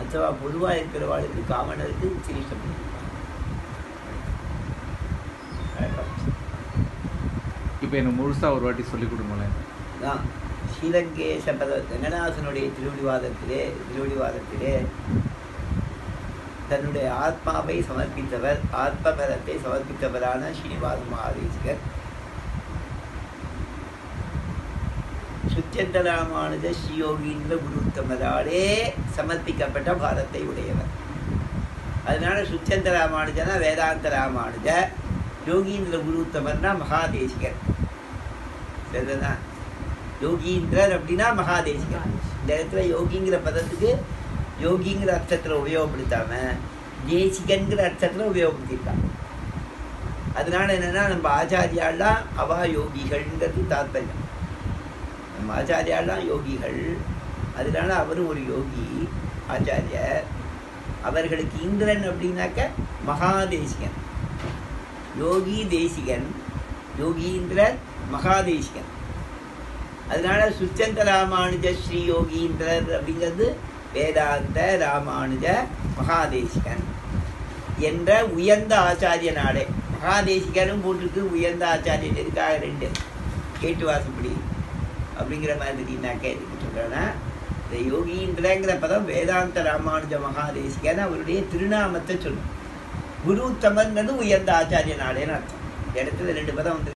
மற்றவா பொதுவாக இருக்கிறவாளுக்கு காமனருக்கு உச்சிரிஷ்டம் இப்போ எனக்கு முழுசாக ஒரு வாட்டி சொல்லிக் கொடுங்களேன். தான் ஸ்ரீலங்கேச ரங்கநாதனுடைய திருவடிவாதத்திலே தன்னுடைய ஆத்மாவை சமர்ப்பித்தவர், ஆத்மபலத்தை சமர்ப்பித்தவரான ஸ்ரீனிவாச மகாதேசிகர் சுச்சந்த ராமானுஜ ஸ்ரீயோகீந்திர குருத்தமராலே சமர்ப்பிக்கப்பட்ட பாரத்தை உடையவர். அதனால சுச்சந்த ராமானுஜனா வேதாந்த ராமானுஜ, யோகீந்திர குருத்தமர்னா மகாதேசிகர். சரிதானா? யோகீந்திரர் அப்படின்னா மகாதேசிகர். இந்த இடத்துல யோகிங்கிற பதத்துக்கு யோகிங்கிற அர்த்தத்தில் உபயோகப்படுத்தாம தேசிகன்கிற அர்த்தத்தில் உபயோகப்படுத்தியிருக்காங்க. அதனால என்னன்னா நம்ம ஆச்சாரியாலாம் அவா யோகிகள்ங்கிறது தாத்பரியம். நம்ம ஆச்சாரியாலாம் யோகிகள், அதனால அவரும் ஒரு யோகி ஆச்சாரியர். அவர்களுக்கு இந்திரன் அப்படின்னாக்க மகாதேசிகன், யோகி தேசிகன், யோகீந்திரர் மகாதேசிகன். அதனால சுச்சந்த ராமானுஜ ஸ்ரீ யோகீந்திரர் அப்படிங்கிறது வேதாந்த ராமானுஜ மகாதேசிகன் என்ற உயர்ந்த ஆச்சாரிய நாடே. மகாதேசிகனும் போட்டிருக்கு, உயர்ந்த ஆச்சாரியன் இருக்காக ரெண்டு கேட்டு வாசப்படி அப்படிங்கிற மாதிரினாக்க எதுக்கு சொல்கிறேன்னா, இந்த யோகீந்திரங்கிற பதம் வேதாந்த ராமானுஜ மகாதேசிகன் அவருடைய திருநாமத்தை சொல்லும். குருத்தமன்றது உயர்ந்த ஆச்சாரிய நாடேன்னு அர்த்தம். இந்த இடத்துல ரெண்டு பதம் வந்து